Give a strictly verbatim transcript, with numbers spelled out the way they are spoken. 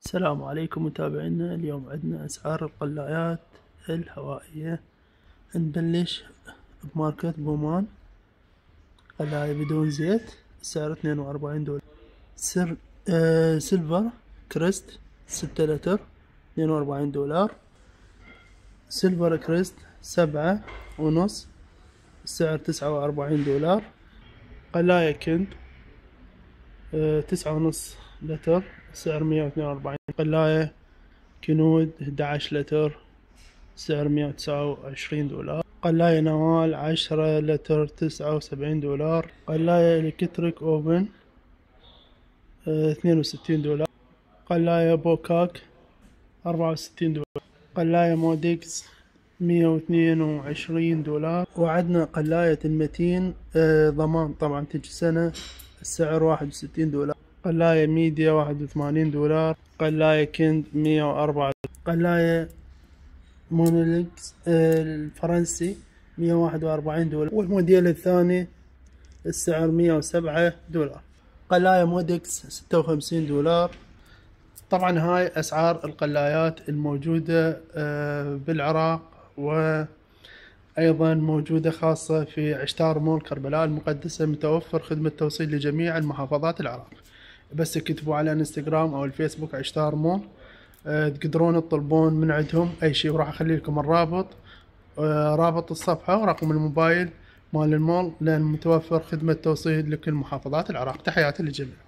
السلام عليكم متابعينا. اليوم عندنا أسعار القلايات الهوائية. نبلش بماركة بومان، قلاية بدون زيت، سعر اثنين وأربعين دولار. سر آه سيلفر كريست ستة لتر اثنين وأربعين دولار. سيلفر كريست سبعة ونص، السعر تسعة وأربعين دولار. قلاية كنت آه تسعة ونص لتر، سعر مية واثنين وأربعين. قلاية كنود أحد عشر لتر، سعر مية وتسعة وعشرين دولار. قلاية نوال عشرة لتر تسعة وسبعين دولار. قلاية إلكتريك أوفن اثنين وستين دولار. قلاية بوكاك أربعة وستين دولار. قلاية موديكس مية واثنين وعشرين دولار. وعندنا قلاية المتين آه ضمان طبعا تجي سنة، السعر واحد وستين دولار. قلاية ميديا واحد وثمانين دولار. قلاية كند مية وأربعة دولار. قلاية مونوليكس الفرنسي مية واحد وأربعين دولار، والموديل الثاني السعر مية وسبعة دولار. قلاية مودكس ستة وخمسين دولار. طبعا هاي أسعار القلايات الموجودة بالعراق، وأيضا موجودة خاصة في عشتار مول كربلاء المقدسة. متوفر خدمة توصيل لجميع المحافظات العراق، بس تكتبوا على انستغرام أو الفيسبوك عشتار مول تقدرون تطلبون من عندهم أي شيء. وراح أخلي لكم الرابط، رابط الصفحة ورقم الموبايل مال المول، لأن متوفر خدمة توصيل لكل محافظات العراق. تحياتي للجميع.